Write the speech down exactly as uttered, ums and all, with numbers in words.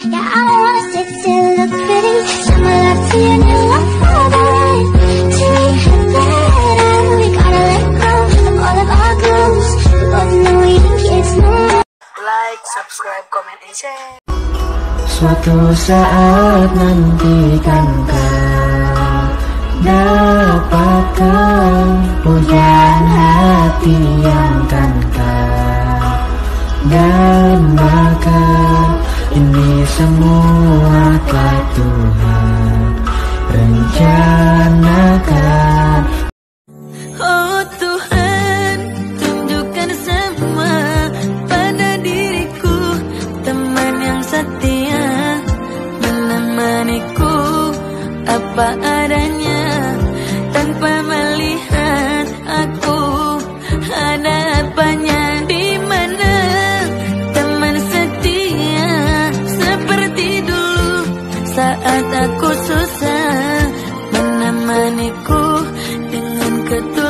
Yeah, I don't wanna sit still, look pretty. Show my love to your new love father. Till we head better, we gotta let go of all of our goals. We both know we ain't kids no more. Like, subscribe, comment, and share. Suatu saat nanti kan kau dapatkan pujian hati yang kan kau dambakan. Ini semua telah Tuhan rencanakan. Oh Tuhan, tunjukkan semua pada diriku teman yang setia, menemaniku apa adanya, tanpa melihat aku ada apanya. Di mana teman setia seperti dulu saat aku susah, menemaniku dengan ketu